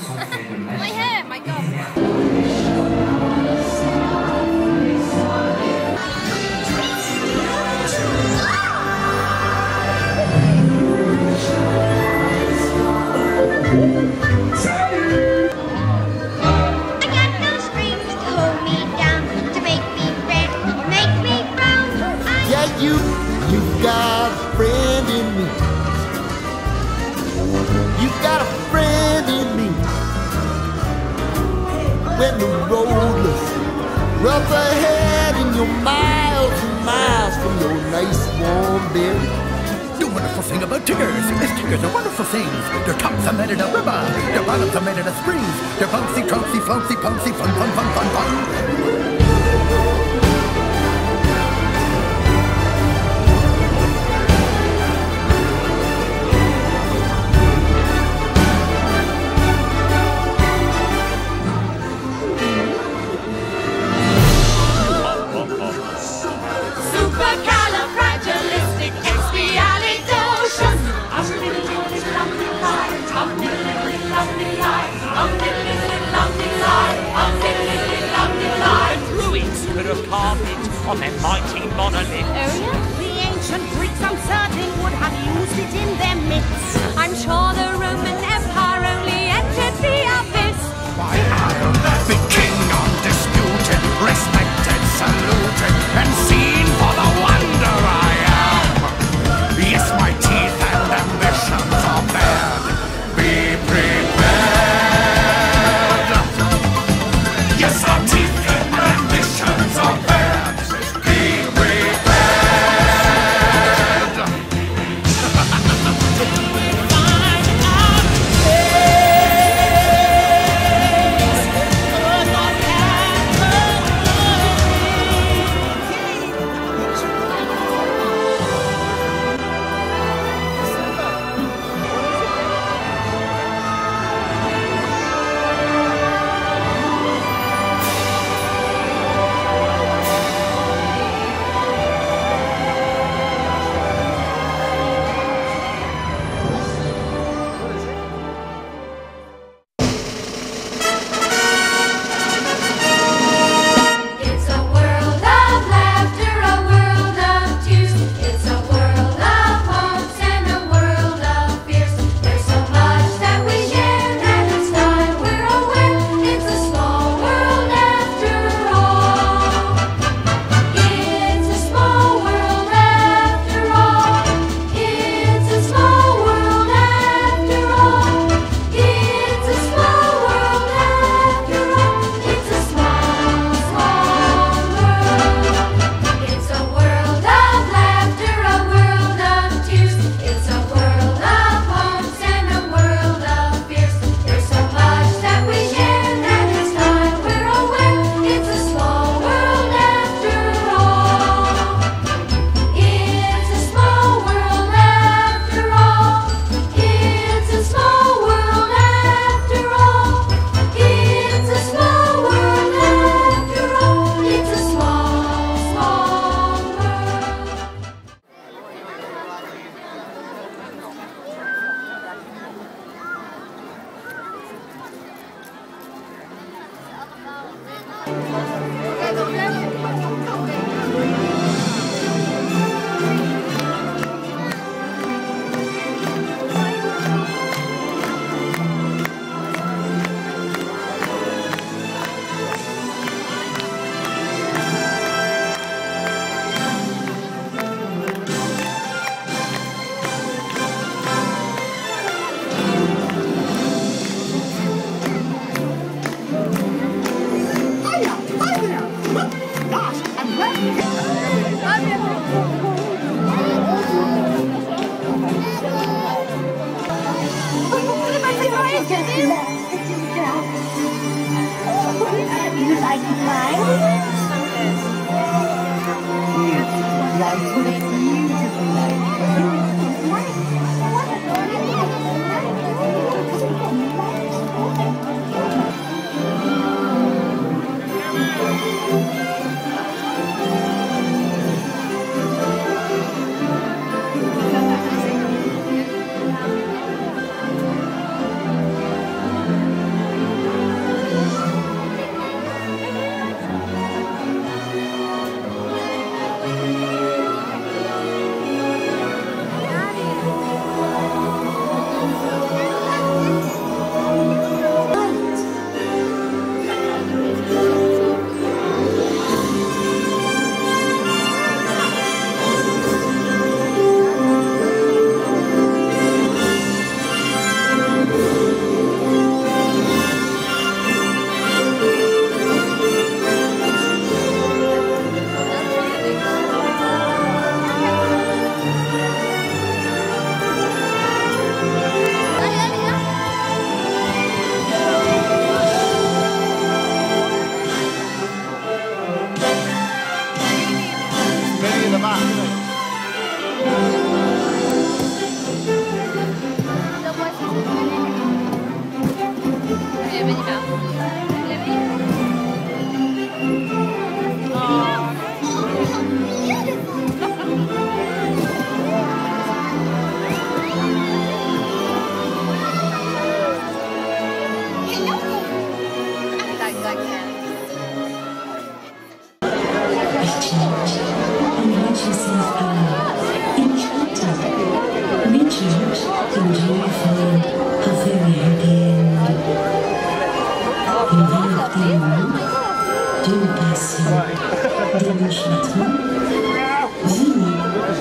My hair, my God. You got a friend in me. You got a friend in me. When the road looks rough ahead and you're miles and miles from your nice warm bed. The wonderful thing about tigers is tigers are wonderful things. Their tops are made out of rubber, their bottoms are made out of springs. They're bouncy, trouncy, flouncy, pouncy, fun, fun, fun, fun, fun. On their mighty monolith. Oh yeah? The ancient Greeks, I'm certain, would have used it in their myths. I'm sure the Roman Empire only entered the abyss. Why, I'll be king undisputed, respected, saluted, and seen for the wonder I am. Yes, my teeth and ambitions are bared. Be prepared. Yes, our teeth and ambitions are bared.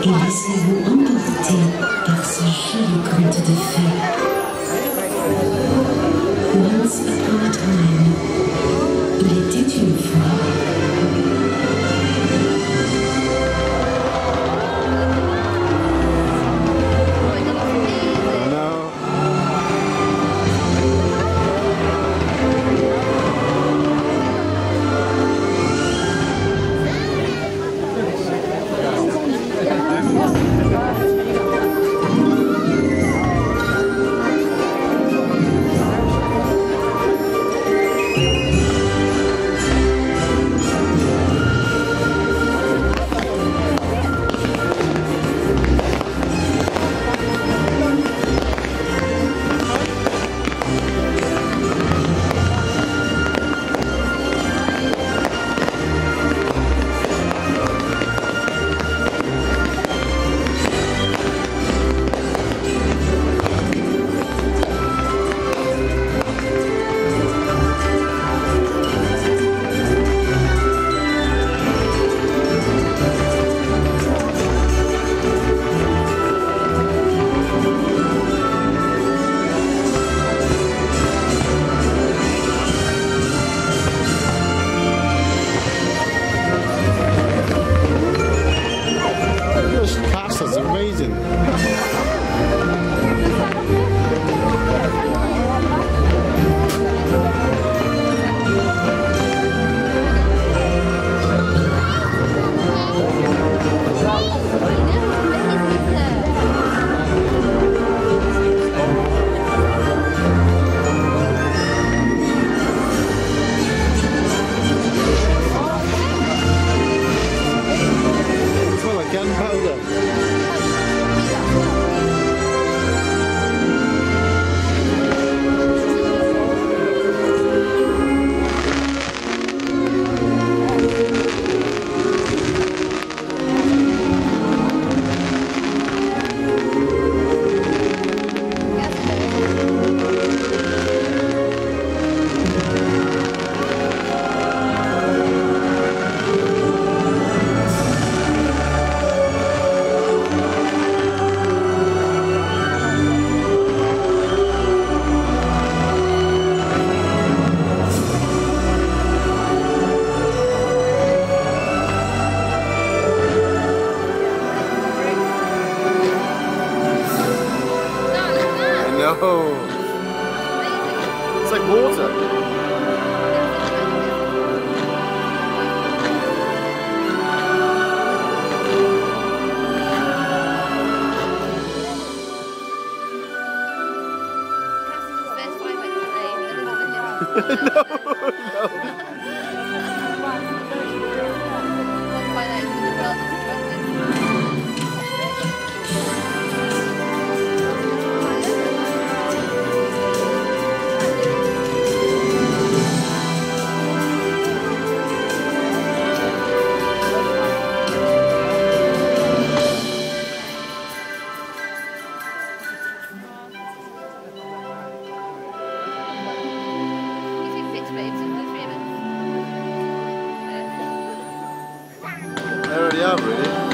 et laissez-vous emporter par ce joli conte de fées. Once upon a time, il était une fois. No. It's like water. No, no. They already are, really.